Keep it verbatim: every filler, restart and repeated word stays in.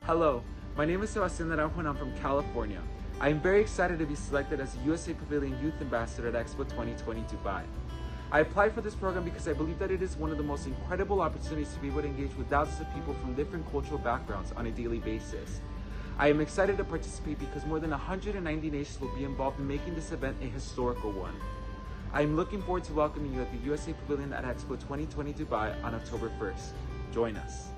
Hello, my name is Sebastian Naranjo and I'm from California. I am very excited to be selected as the U S A Pavilion Youth Ambassador at Expo twenty twenty Dubai. I applied for this program because I believe that it is one of the most incredible opportunities to be able to engage with thousands of people from different cultural backgrounds on a daily basis. I am excited to participate because more than one hundred ninety nations will be involved in making this event a historical one. I am looking forward to welcoming you at the U S A Pavilion at Expo twenty twenty Dubai on October first. Join us.